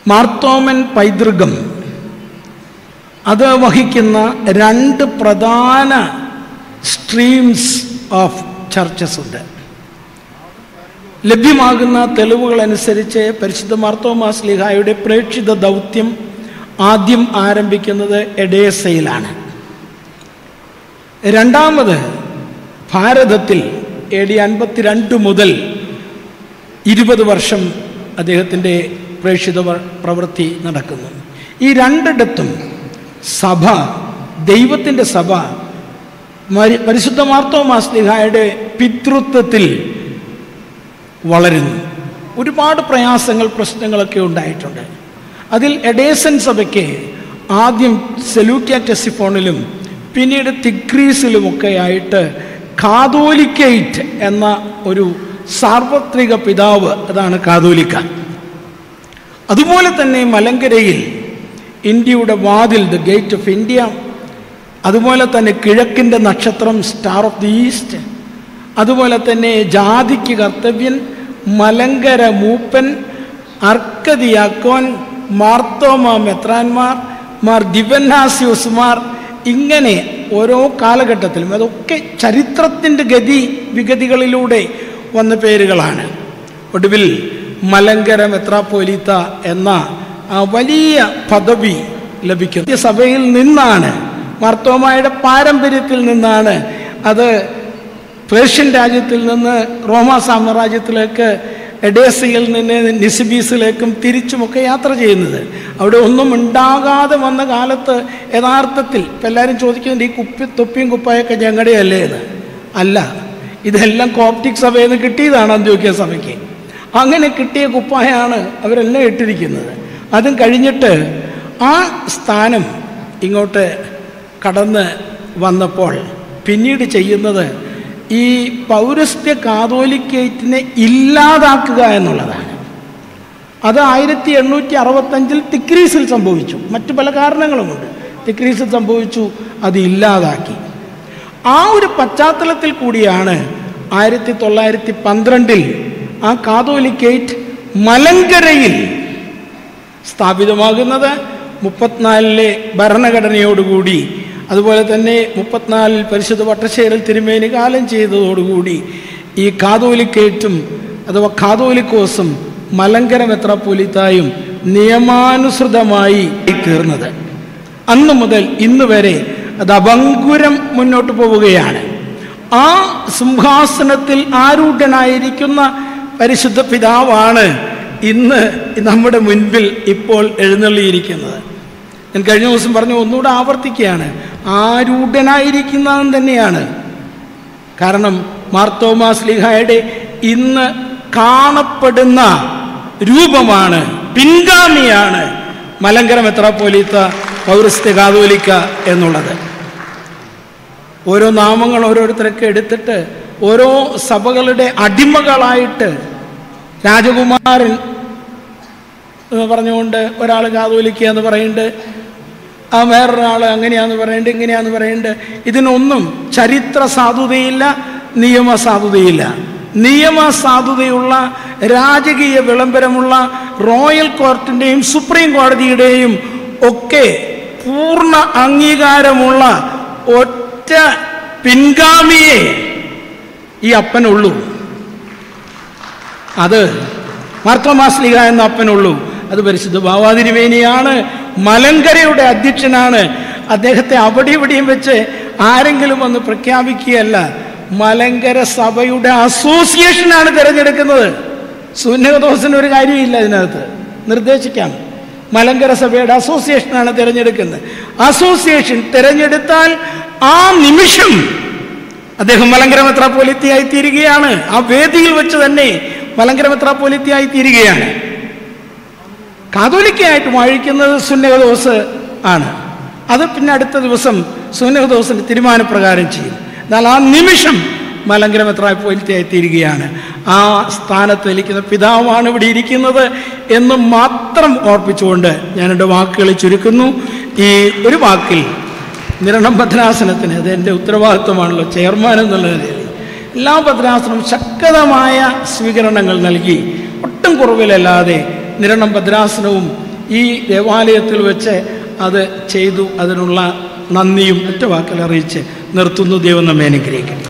മാർത്തോമൻ പൈതൃകം അത് വഹിക്കുന്ന രണ്ട് പ്രധാന സ്ട്രീംസ് ഓഫ് ചർച്ചസ് ഉണ്ട്. ലഭ്യമാകുന്ന തെളിവുകളനുസരിച്ച് പരിശുദ്ധ മാർത്തോമാ ശ്ലീഹായുടെ പ്രേക്ഷിത ദൗത്യം ആദ്യം ആരംഭിക്കുന്നത് എഡേസയിലാണ്. രണ്ടാമത് ഭാരതത്തിൽ AD 52 മുതൽ 20 വർഷം അദ്ദേഹത്തിൻ്റെ പ്രേക്ഷിത പ്രവൃത്തി നടക്കുന്നു. ഈ രണ്ടിടത്തും സഭ, ദൈവത്തിൻ്റെ സഭ പരിശുദ്ധ മാർത്തോമാ ശ്ലീഹായുടെ പിതൃത്വത്തിൽ വളരുന്നു. ഒരുപാട് പ്രയാസങ്ങൾ, പ്രശ്നങ്ങളൊക്കെ ഉണ്ടായിട്ടുണ്ട്. അതിൽ എഡേസൻ സഭയ്ക്ക് ആദ്യം സെലൂക്യ ടെസിഫോണിലും പിന്നീട് തിഗ്രീസിലുമൊക്കെ ആയിട്ട് കാതോലിക്കേറ്റ് എന്ന ഒരു സാർവത്രിക പിതാവ്, അതാണ് കാതോലിക്ക. അതുപോലെ തന്നെ മലങ്കരയിൽ ഇന്ത്യയുടെ വാതിൽ, ദ ഗേറ്റ് ഓഫ് ഇന്ത്യ, അതുപോലെ തന്നെ കിഴക്കിൻ്റെ നക്ഷത്രം, സ്റ്റാർ ഓഫ് ദി ഈസ്റ്റ്, അതുപോലെ തന്നെ ജാതിക്ക് കർത്തവ്യൻ, മലങ്കര മൂപ്പൻ, അർക്കദിയാക്കോൻ, മാർത്തോമാ മെത്രാന്മാർ, മാർ ദിവന്നാസ്യോസുമാർ, ഇങ്ങനെ ഓരോ കാലഘട്ടത്തിലും അതൊക്കെ ചരിത്രത്തിൻ്റെ വിഗതികളിലൂടെ വന്ന പേരുകളാണ്. ഒടുവിൽ മലങ്കര മെത്രാപ്പോലീത്ത എന്ന ആ വലിയ പദവി ലഭിക്കുന്നു. സഭയിൽ നിന്നാണ്, മാർത്തോമായുടെ പാരമ്പര്യത്തിൽ നിന്നാണ് അത് പേർഷ്യൻ രാജ്യത്തിൽ നിന്ന് റോമാ സാമ്രാജ്യത്തിലേക്ക്, എഡേസയിൽ നിന്ന് നിസിബീസിലേക്കും തിരിച്ചുമൊക്കെ യാത്ര ചെയ്യുന്നത്. അവിടെ ഒന്നും ഉണ്ടാകാതെ വന്ന കാലത്ത് യഥാർത്ഥത്തിൽ ഇപ്പം എല്ലാവരും ചോദിക്കുന്നുണ്ട്, ഈ തൊപ്പിയും കുപ്പായൊക്കെ ഞങ്ങളുടെയല്ലേ എന്ന്. അല്ല, ഇതെല്ലാം കോപ്റ്റിക് സഭയിൽ നിന്ന് കിട്ടിയതാണ് അന്ത്യോക്യ സഭയ്ക്ക്. അങ്ങനെ കിട്ടിയ കുപ്പായാണ് അവരെല്ലാം ഇട്ടിരിക്കുന്നത്. അതും കഴിഞ്ഞിട്ട് ആ സ്ഥാനം ഇങ്ങോട്ട് കടന്ന് വന്നപ്പോൾ പിന്നീട് ചെയ്യുന്നത് ഈ പൗരസ്ത്യ കാതോലിക്കേറ്റിനെ ഇല്ലാതാക്കുക എന്നുള്ളതാണ്. അത് 1865 തിക്രീസിൽ സംഭവിച്ചു. മറ്റു പല കാരണങ്ങളുമുണ്ട്. തിക്രീസിൽ സംഭവിച്ചു, അത് ഇല്ലാതാക്കി. ആ ഒരു പശ്ചാത്തലത്തിൽ കൂടിയാണ് 1912 ആ കാതോലിക്കേറ്റ് മലങ്കരയിൽ സ്ഥാപിതമാകുന്നത്. 34 ഭരണഘടനയോടുകൂടി, അതുപോലെ തന്നെ 34 പരിശുദ്ധ വട്ടശ്ശേരിൽ തിരുമേനി കാലം ചെയ്തതോടുകൂടി ഈ കാതോലിക്കേറ്റും അഥവാ കാതോലിക്കോസും മലങ്കര മെത്രാപ്പോലീത്തായും നിയമാനുസൃതമായി തീർന്നത്. അന്നു മുതൽ ഇന്ന് വരെ അത് അഭംഗുരം മുന്നോട്ട് പോവുകയാണ്. ആ സിംഹാസനത്തിൽ ആരൂഢനായിരിക്കുന്ന പരിശുദ്ധ പിതാവാണ് ഇന്ന് നമ്മുടെ മുൻപിൽ ഇപ്പോൾ എഴുന്നള്ളിയിരിക്കുന്നത്. ഞാൻ കഴിഞ്ഞ ദിവസം പറഞ്ഞു, ഒന്നുകൂടെ ആവർത്തിക്കുകയാണ്, ആരൂഢനായിരിക്കുന്നവൻ തന്നെയാണ്. കാരണം മാർത്തോമാ ശ്ലീഹായുടെ ഇന്ന് കാണപ്പെടുന്ന രൂപമാണ്, പിൻഗാമിയാണ് മലങ്കര മെത്രാപ്പോലീത്ത പൗരസ്ത്യ കാതോലിക്ക എന്നുള്ളത്. ഓരോ നാമങ്ങൾ ഓരോരുത്തരൊക്കെ എടുത്തിട്ട് ഓരോ സഭകളുടെ അടിമകളായിട്ട് രാജകുമാരൻ എന്ന് പറഞ്ഞുകൊണ്ട് ഒരാൾ കാതോലിക്ക എന്ന് പറയുന്നുണ്ട്, ആ വേറൊരാൾ അങ്ങനെയാന്ന് പറയുന്നുണ്ട്, ഇങ്ങനെയാന്ന് പറയുന്നുണ്ട്. ഇതിനൊന്നും ചരിത്ര സാധുതയില്ല, നിയമസാധുതയില്ല. നിയമസാധുതയുള്ള രാജകീയ വിളംബരമുള്ള റോയൽ കോർട്ടിൻ്റെയും സുപ്രീം കോടതിയുടെയും ഒക്കെ പൂർണ്ണ അംഗീകാരമുള്ള ഒറ്റ പിൻഗാമിയെ ഈ അപ്പനുള്ളൂ. അത് മാർത്തോമാ ശ്ലീഹ എന്ന അപ്പനുള്ളൂ. അത് പരിശുദ്ധ ബാവാ തിരുമേനിയാണ്, മലങ്കരയുടെ അധ്യക്ഷനാണ്. അദ്ദേഹത്തെ അവിടെ ഇവിടെയും വെച്ച് ആരെങ്കിലും വന്ന് പ്രഖ്യാപിക്കുകയല്ല, മലങ്കര സഭയുടെ അസോസിയേഷനാണ് തിരഞ്ഞെടുക്കുന്നത്. സുന്നഹദോസിന് ഒരു കാര്യമില്ല ഇതിനകത്ത്, നിർദ്ദേശിക്കാം. മലങ്കര സഭയുടെ അസോസിയേഷനാണ് തിരഞ്ഞെടുക്കുന്നത്. അസോസിയേഷൻ തിരഞ്ഞെടുത്താൽ ആ നിമിഷം അദ്ദേഹം മലങ്കര മെത്രാപ്പോലീത്തയായി തീരുകയാണ്. ആ വേദിയിൽ വെച്ച് തന്നെ മലങ്കര മെത്രാപ്പോലീത്തയായി തീരുകയാണ്. കാതോലിക്കയായിട്ട് വാഴിക്കുന്നത് സുന്നഹദോസ് ആണ്. അത് പിന്നെ അടുത്ത ദിവസം സുന്നഹദോസിന്റെ തീരുമാനപ്രകാരം ചെയ്യും. എന്നാൽ ആ നിമിഷം മലങ്കര മെത്രാപ്പോലീത്തയായി തീരുകയാണ്. ആ സ്ഥാനത്ത് ഇരിക്കുന്ന പിതാവാണ് ഇവിടെ ഇരിക്കുന്നത് എന്ന് മാത്രം ഓർപ്പിച്ചുകൊണ്ട് ഞാൻ എൻ്റെ വാക്കുകളെ ചുരുക്കുന്നു. ഈ ഒരു വാക്കിൽ നിരണം ഭദ്രാസനത്തിന്, അത് എൻ്റെ ഉത്തരവാദിത്വമാണല്ലോ ചെയർമാൻ എന്നുള്ള നിലയിൽ, എല്ലാ ഭദ്രാസനവും ശക്തമായ സ്വീകരണങ്ങൾ നൽകി ഒട്ടും കുറവിലല്ലാതെ നിരണം ഭദ്രാസനവും ഈ ദേവാലയത്തിൽ വെച്ച് അത് ചെയ്തു. അതിനുള്ള നന്ദിയും ഒറ്റ വാക്കിൽ അറിയിച്ച് നിർത്തുന്നു. ദൈവം നമ്മെ അനുഗ്രഹിക്കട്ടെ.